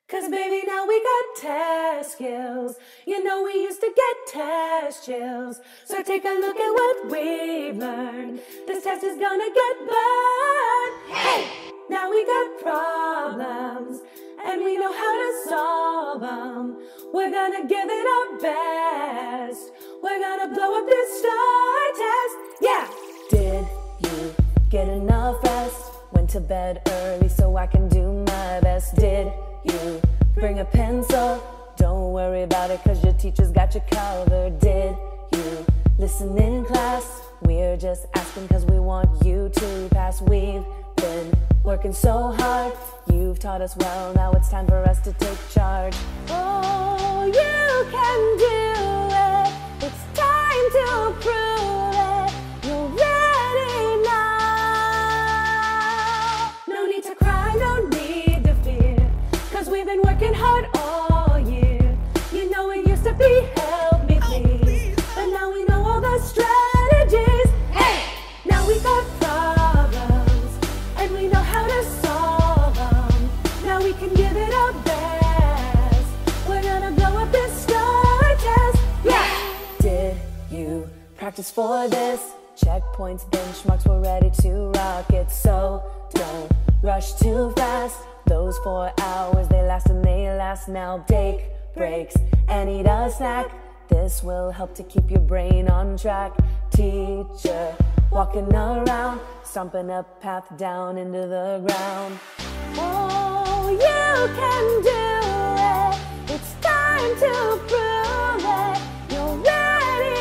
'Cause baby, now we got test skills. You know we used to get test chills. So take a look at what we've learned. This test is gonna get burned. Hey! Now we got problems, and we know how to solve them. We're gonna give it our best. We're gonna blow up this STAR test. Yeah! Did you get enough rest? Went to bed early so I can do my best. Did you bring a pencil? Don't worry about it 'cause your teacher's got you covered. Did you listen in class? We're just asking 'cause we want you to pass. We've been working so hard. You've taught us well, now it's time for us to take charge. Oh, you can do it. It's time to prove it. You're ready now. No need to cry, no need to fear, 'cause we've been working hard all year. You know it used to be help me please, but now we know all the strategies. Hey! Now we got problems, and we know how to solve them. Now we can give it our best. We're gonna blow up this STAR test. Yeah! Did you practice for this? Checkpoints, benchmarks, we're ready to rock it. So don't rush too fast. Those 4 hours, they last and they last. Now take breaks and eat a snack. This will help to keep your brain on track. Teacher walking around, stomping a path down into the ground. Oh, you can do it. It's time to prove it. You're ready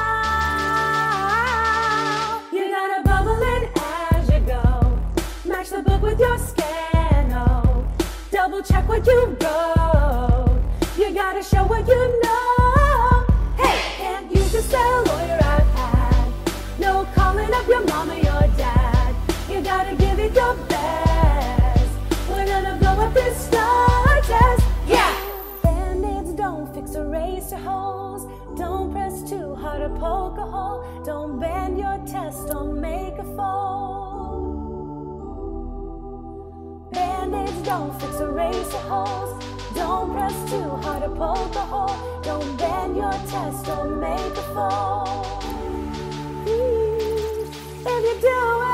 now. You gotta bubble in as you go. Match the book with your Scano. Double check what you wrote. You gotta show what you know. Hey, can't use your cell or your iPad. No calling up your mom or your dad. You gotta give it your best. We're gonna blow up this STAR test. Yeah! Band-aids don't fix eraser holes. Don't press too hard or poke a hole. Don't bend your test, don't make a fold. Band-aids don't fix eraser holes. Don't press too hard or poke a hole. Don't bend your test, don't make a fold. If you do it